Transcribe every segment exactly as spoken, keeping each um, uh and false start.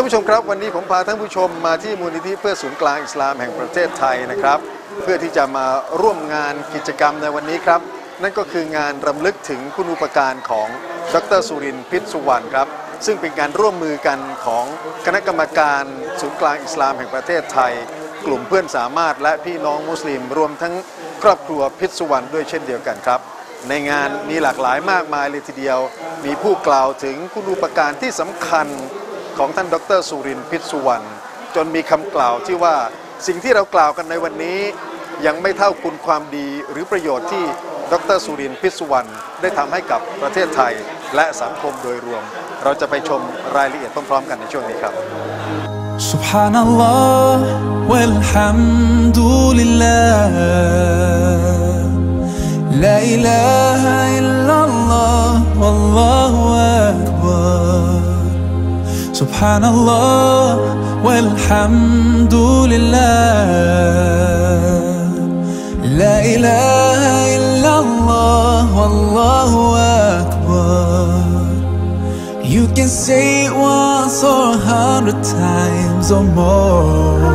ผู้ชมครับวันนี้ผมพาท่านผู้ชมมาที่มูลนิธิเพื่อศูนย์กลางอิสลามแห่งประเทศไทยนะครับเพื่อที่จะมาร่วมงานกิจกรรมในวันนี้ครับนั่นก็คืองานรำลึกถึงคุณูปการของดร.สุรินทร์ พิษสุวรรณครับซึ่งเป็นการร่วมมือกันของคณะกรรมการศูนย์กลางอิสลามแห่งประเทศไทยกลุ่มเพื่อนสามารถและพี่น้องมุสลิมรวมทั้งครอบครัวพิษสุวรรณด้วยเช่นเดียวกันครับในงานมีหลากหลายมากมายเลยทีเดียวมีผู้กล่าวถึงคุณูปการที่สำคัญของท่านดร.สุรินทร์ พิษสุวรรณจนมีคำกล่าวที่ว่าสิ่งที่เรากล่าวกันในวันนี้ยังไม่เท่าคุณความดีหรือประโยชน์ที่ดร.สุรินทร์ พิษสุวรรณได้ทำให้กับประเทศไทยและสังคมโดยรวมเราจะไปชมรายละเอียดพร้อมๆกันในช่วงนี้ครับ Subhanallah walhamdulillah La ilaha illallah wallahu akbar Subhanallah walhamdulillah La ilaha illallah wallahu akbar You can say it once or a hundred times or more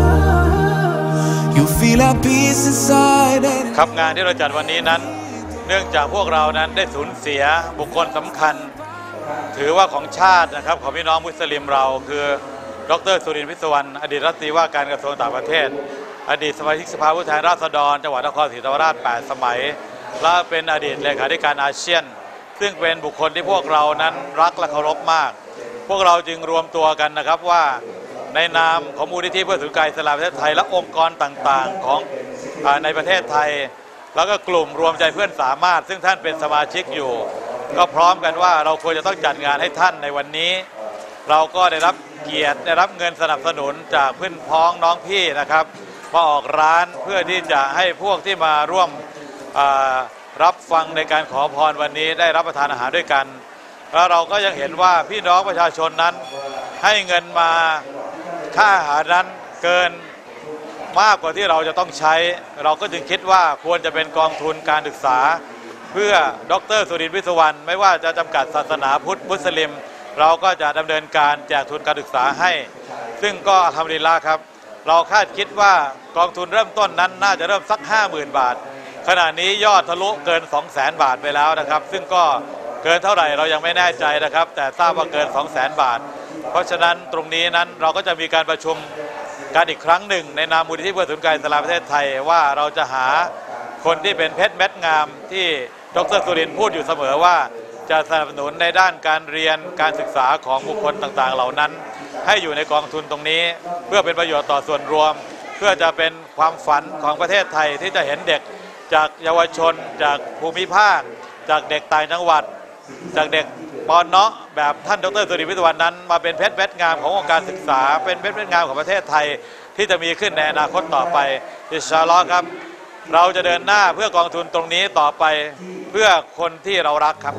You feel a peace inside ครับงานที่เราจัดวันนี้นั้นเนื่องจากพวกเรานั้นได้สูญเสียบุคคลสำคัญถือว่าของชาตินะครับของพี่น้องมุสลิมเราคือดร.สุรินทร์ พิษสุวรรณอดีตรัฐมนตรีว่าการกระทรวงต่างประเทศอดีตสมาชิกสภาผู้แทนราษฎรจังหวัดนครศรีธรรมราชแปดสมัยและเป็นอดีตเลขาธิการอาเซียนซึ่งเป็นบุคคลที่พวกเรานั้นรักและเคารพมากพวกเราจึงรวมตัวกันนะครับว่าในนามของมูลนิธิเพื่อศูนย์กลางอิสลามประเทศไทยและองค์กรต่างๆของในประเทศไทยแล้วก็กลุ่มรวมใจเพื่อนสามารถซึ่งท่านเป็นสมาชิกอยู่ก็พร้อมกันว่าเราควรจะต้องจัดงานให้ท่านในวันนี้เราก็ได้รับเกียรติได้รับเงินสนับสนุนจากเพื่อนพ้องน้องพี่นะครับมาออกร้านเพื่อที่จะให้พวกที่มาร่วมรับฟังในการขอพรวันนี้ได้รับประทานอาหารด้วยกันแล้วเราก็ยังเห็นว่าพี่น้องประชาชนนั้นให้เงินมาค่าอาหารนั้นเกินมากกว่าที่เราจะต้องใช้เราก็จึงคิดว่าควรจะเป็นกองทุนการศึกษาเพื่อดร.สุรินทร์ พิษสุวรรณไม่ว่าจะจำกัดศาสนาพุทธมุสลิมเราก็จะดำเนินการแจกทุนการศึกษาให้ซึ่งก็อัลฮัมดุลิลลาห์ครับเราคาดคิดว่ากองทุนเริ่มต้นนั้นน่าจะเริ่มสัก ห้าหมื่น บาทขณะนี้ยอดทะลุเกิน สองแสน บาทไปแล้วนะครับซึ่งก็เกินเท่าไหร่เรายังไม่แน่ใจนะครับแต่ทราบว่าเกิน สองแสน บาทเพราะฉะนั้นตรงนี้นั้นเราก็จะมีการประชุมการอีกครั้งหนึ่งในนามมูลนิธิเพื่อศูนย์กลางอิสลามประเทศไทยว่าเราจะหาคนที่เป็นเพชรเม็ดงามที่ดร.สุรินทร์พูดอยู่เสมอว่าจะสนับสนุนในด้านการเรียนการศึกษาของบุคคลต่างๆเหล่านั้นให้อยู่ในกองทุนตรงนี้เพื่อเป็นประโยชน์ต่อส่วนรวมเพื่อจะเป็นความฝันของประเทศไทยที่จะเห็นเด็กจากเยาวชนจากภูมิภาคจากเด็กต่างจังหวัดจากเด็กปอนเนาะแบบท่านดร.สุรินทร์ พิษสุวรรณนั้นมาเป็นเพชรเม็ดงามของวงการศึกษาเป็นเพชรเม็ดงามของประเทศไทยที่จะมีขึ้นในอนาคตต่อไปอินชาอัลลอฮ์ครับเราจะเดินหน้าเพื่อกองทุนตรงนี้ต่อไปเพื่อคนที่เรารักครับ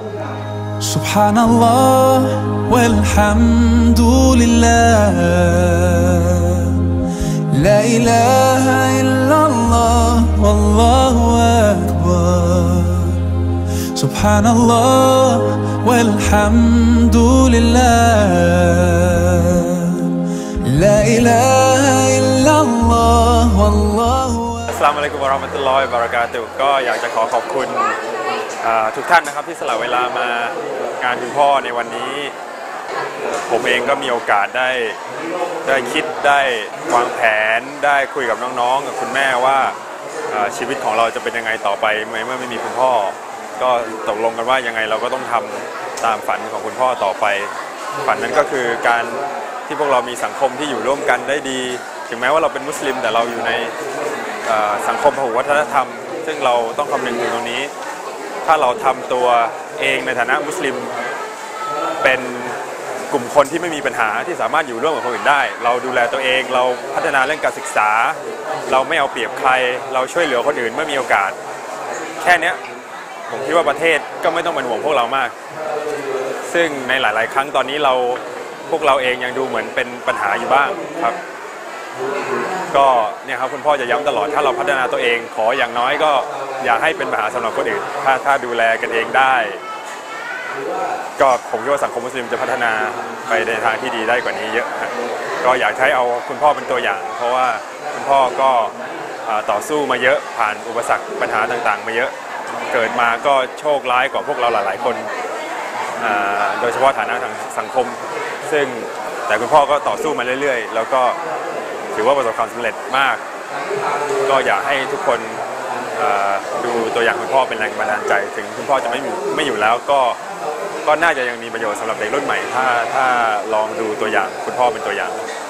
Subhanallah walhamdulillah La ilaha illallah wallahu akbar Subhanallah walhamdulillah La ilaha illallah wallahu อัสสลามุอะลัยกุมวะเราะห์มะตุลลอฮิวะบะเราะกาตุฮ์ก็อยากจะขอขอบคุณทุกท่านนะครับที่สละเวลามางานคุณพ่อในวันนี้ผมเองก็มีโอกาสได้ได้คิดได้วางแผนได้คุยกับน้องๆกับคุณแม่ว่าชีวิตของเราจะเป็นยังไงต่อไปเมื่อไม่มีคุณพ่อก็ตกลงกันว่ายังไงเราก็ต้องทำตามฝันของคุณพ่อต่อไปฝันนั้นก็คือการที่พวกเรามีสังคมที่อยู่ร่วมกันได้ดีถึงแม้ว่าเราเป็นมุสลิมแต่เราอยู่ในสังคมพหุวัฒนธรรมซึ่งเราต้องคำนึงถึงตรงนี้ถ้าเราทำตัวเองในฐานะมุสลิมเป็นกลุ่มคนที่ไม่มีปัญหาที่สามารถอยู่ร่วมกับคนอื่นได้เราดูแลตัวเองเราพัฒนาเรื่องการศึกษาเราไม่เอาเปรียบใครเราช่วยเหลือคนอื่นเมื่อมีโอกาสแค่นี้ผมคิดว่าประเทศก็ไม่ต้องเป็นห่วงพวกเรามากซึ่งในหลายๆครั้งตอนนี้เราพวกเราเองยังดูเหมือนเป็นปัญหาอยู่บ้างครับก็เนี่ยครับคุณพ่อจะย้ำตลอดถ้าเราพัฒนาตัวเองขออย่างน้อยก็อย่าให้เป็นปัญหาสำหรับคนอื่นถ้าถ้าดูแลกันเองได้ก็ผมคิดว่าสังคมมุสลิมจะพัฒนาไปในทางที่ดีได้กว่านี้เยอะครับก็อยากให้เอาคุณพ่อเป็นตัวอย่างเพราะว่าคุณพ่อก็ต่อสู้มาเยอะผ่านอุปสรรคปัญหาต่างๆมาเยอะเกิดมาก็โชคร้ายกว่าพวกเราหลายๆคนโดยเฉพาะฐานะทางสังคมซึ่งแต่คุณพ่อก็ต่อสู้มาเรื่อยๆแล้วก็ถือว่าประสบความสำเร็จมากก็อยากให้ทุกคนดูตัวอย่างคุณพ่อเป็นแรงบันดาลใจถึงคุณพ่อจะไม่ไม่อยู่แล้วก็ก็น่าจะยังมีประโยชน์สำหรับเด็กรุ่นใหม่ถ้าถ้าลองดูตัวอย่างคุณพ่อเป็นตัวอย่าง